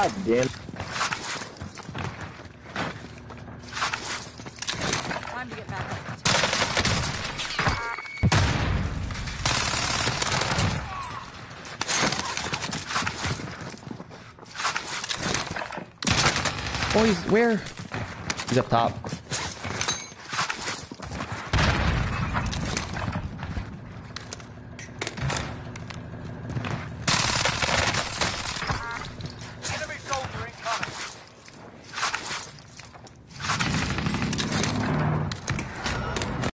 God damn. Time to get back up. Oh, he's where? He's up top.